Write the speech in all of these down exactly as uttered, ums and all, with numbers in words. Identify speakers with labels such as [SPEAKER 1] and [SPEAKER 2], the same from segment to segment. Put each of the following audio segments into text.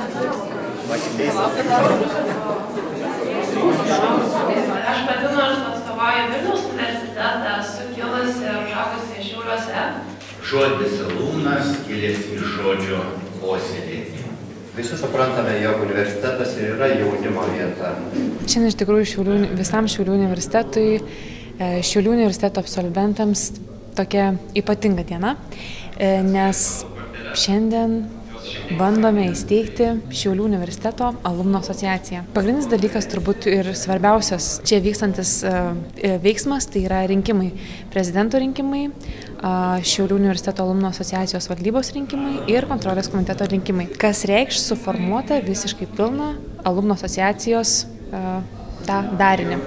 [SPEAKER 1] Aš pati nors atstovauju Vilniaus universitetą, esu kilusi ir užaugusi Šiauliuose.
[SPEAKER 2] Žodis alumnas kilęs iš žodžio puoselėti.
[SPEAKER 3] Visi suprantame, jog universitetas yra jaunimo vieta.
[SPEAKER 4] Šiandien iš tikrųjų Šiaulių, visam Šiaulių universitetui, Šiaulių universiteto absolventams tokia ypatinga diena, nes šiandien bandome įsteigti Šiaulių universiteto alumnų asociaciją. Pagrindinis dalykas turbūt ir svarbiausias čia vykstantis veiksmas, tai yra rinkimai, prezidento rinkimai, Šiaulių universiteto alumnų asociacijos valdybos rinkimai ir kontrolės komiteto rinkimai, kas reikš suformuotą visiškai pilną alumnų asociacijos tą darinį.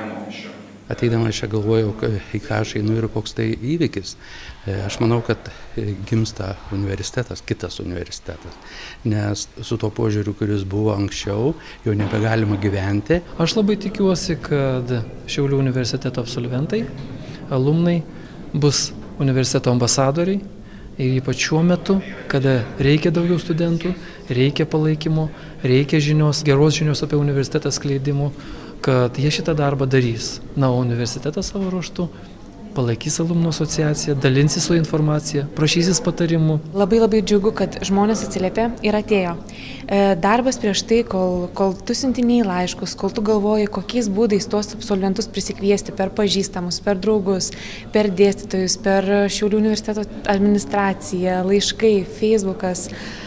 [SPEAKER 5] Ateidamas čia galvojau, į ką aš einu ir koks tai įvykis. Aš manau, kad gimsta universitetas, kitas universitetas, nes su tuo požiūriu, kuris buvo anksčiau, jau nebegalima gyventi.
[SPEAKER 6] Aš labai tikiuosi, kad Šiaulių universiteto absolventai, alumnai bus universiteto ambasadoriai ir ypač šiuo metu, kada reikia daugiau studentų, reikia palaikymo, reikia žinios, geros žinios apie universitetą skleidimo, kad jie šitą darbą darys. Na, o universitetas savo ruožtu palaikys alumnų asociaciją, dalinsis su informacija, prašysis patarimų.
[SPEAKER 4] Labai labai džiugu, kad žmonės atsiliepė ir atėjo. Darbas prieš tai, kol, kol tu siuntinėjai laiškus, kol tu galvoji, kokiais būdais tuos absolventus prisikviesti per pažįstamus, per draugus, per dėstytojus, per Šiaulių universiteto administraciją, laiškai, Facebookas,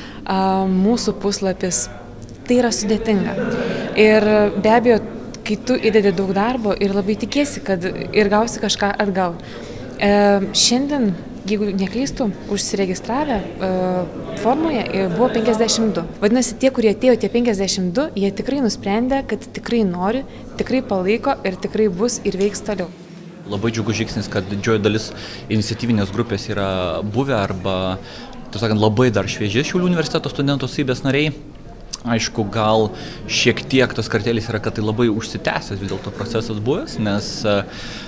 [SPEAKER 4] mūsų puslapis. Tai yra sudėtinga. Ir be abejo, kai tu įdedi daug darbo ir labai tikiesi, kad ir gausi kažką atgal. E, šiandien, jeigu neklystu, užsiregistravę e, formoje buvo penkiasdešimt du. Vadinasi, tie, kurie atėjo, tie penkiasdešimt du, jie tikrai nusprendė, kad tikrai nori, tikrai palaiko ir tikrai bus ir veiks toliau.
[SPEAKER 7] Labai džiugus žingsnis, kad didžioji dalis iniciatyvinės grupės yra buvę arba, taip sakant, labai dar švieži Šiaulių universiteto studentų sąjungos nariai. Aišku, gal šiek tiek tas kartėlis yra, kad tai labai užsitęsęs vis dėlto procesas buvęs, nes e,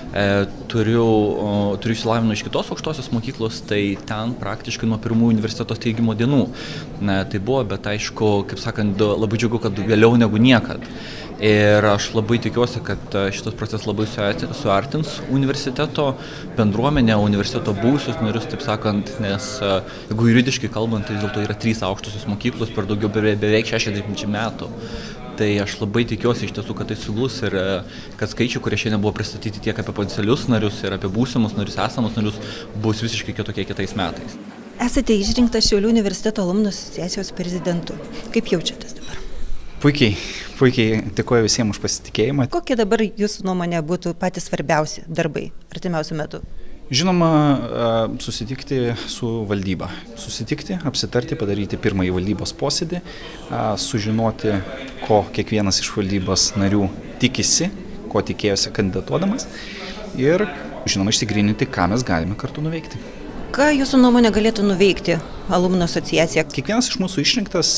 [SPEAKER 7] turiu, o, turiu išsilavinimą iš kitos aukštosios mokyklos, tai ten praktiškai nuo pirmųjų universiteto steigimo dienų ne, tai buvo, bet aišku, kaip sakant, labai džiugu, kad vėliau negu niekad. Ir aš labai tikiuosi, kad šitas procesas labai suartins universiteto bendruomenę, universiteto buvusius narius, taip sakant, nes jeigu juridiškai kalbant, tai vis dėlto yra trys aukštosios mokyklos per daugiau beveik šešiasdešimt metų. Tai aš labai tikiuosi iš tiesų, kad tai suglus ir kad skaičiai, kurie šiandien buvo pristatyti tiek apie potencialius narius ir apie būsimus narius, esamus narius, bus visiškai kitokie kitais metais.
[SPEAKER 8] Esate išrinktas Šiaulių universiteto alumnų asociacijos prezidentu. Kaip jaučiatės dabar?
[SPEAKER 9] Puikiai, puikiai dėkoju visiems už pasitikėjimą.
[SPEAKER 8] Kokie dabar jūsų nuomonė būtų patys svarbiausi darbai artimiausiu metu?
[SPEAKER 9] Žinoma, susitikti su valdyba. Susitikti, apsitarti, padaryti pirmąjį valdybos posėdį, sužinoti, ko kiekvienas iš valdybos narių tikisi, ko tikėjosi kandidatuodamas ir, žinoma, išsigryninti, ką mes galime kartu nuveikti.
[SPEAKER 8] Ką jūsų nuomonė galėtų nuveikti alumnų asociacija?
[SPEAKER 9] Kiekvienas iš mūsų išrinktas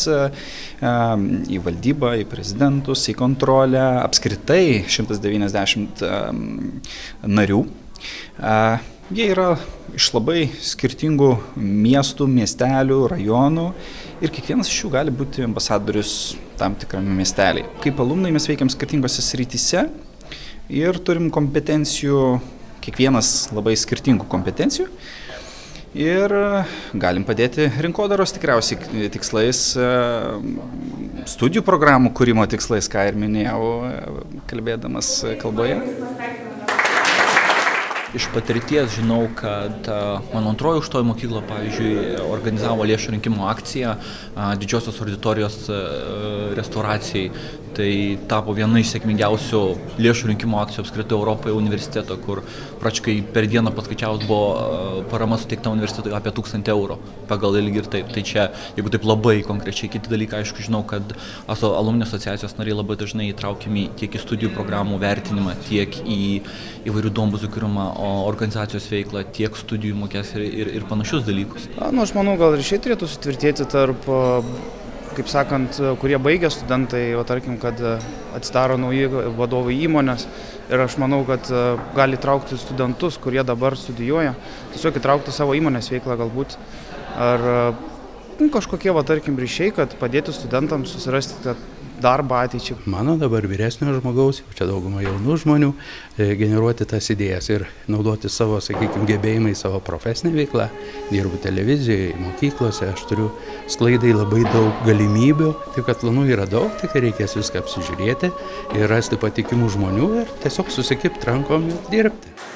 [SPEAKER 9] į valdybą, į prezidentus, į kontrolę, apskritai šimtas devyniasdešimt narių. Jie yra iš labai skirtingų miestų, miestelių, rajonų ir kiekvienas iš jų gali būti ambasadorius tam tikrame miestelį. Kaip alumnai mes veikiam skirtingose srityse ir turim kompetencijų, kiekvienas labai skirtingų kompetencijų. Ir galim padėti rinkodaros tikriausiai tikslais, studijų programų kūrimo tikslais, ką ir minėjau, kalbėdamas kalboje.
[SPEAKER 7] Iš patirties žinau, kad mano antroji aukštoji mokykla, pavyzdžiui, organizavo lėšų rinkimo akciją didžiosios auditorijos restauracijai. Tai tapo viena iš sėkmingiausių lėšų rinkimo akcijų apskritai Europoje universiteto, kur pračkai per dieną paskaičiavus buvo parama suteikta universitetui apie tūkstantį eurų pagal ilgį ir taip. Tai čia, jeigu taip labai konkrečiai, kiti dalykai, aišku, žinau, kad alumnų asociacijos nariai labai dažnai įtraukiami tiek į studijų programų vertinimą, tiek į įvairių duombazų kūrimą, organizacijos veiklą, tiek studijų mokės ir, ir, ir panašius dalykus.
[SPEAKER 10] Nu, aš manau, gal ir šiai turėtų sutvirtėti tarp, kaip sakant, kurie baigia studentai, o tarkim, kad atsidaro nauji vadovai įmonės. Ir aš manau, kad gali traukti studentus, kurie dabar studijuoja, tiesiog įtraukti savo įmonės veiklą galbūt. Ar nu, kažkokie, va, tarkim, ryšiai, kad padėtų studentams susirasti tą darbą ateičiai.
[SPEAKER 5] Mano dabar vyresnio žmogaus, čia dauguma jaunų žmonių, generuoti tas idėjas ir naudoti savo, sakykime, gebėjimai, savo profesinę veiklą. Dirbu televizijoje, mokyklose, aš turiu sklaidai labai daug galimybių, taip kad planų yra daug, tik reikės viską apsižiūrėti ir rasti patikimų žmonių ir tiesiog susikipti rankom ir dirbti.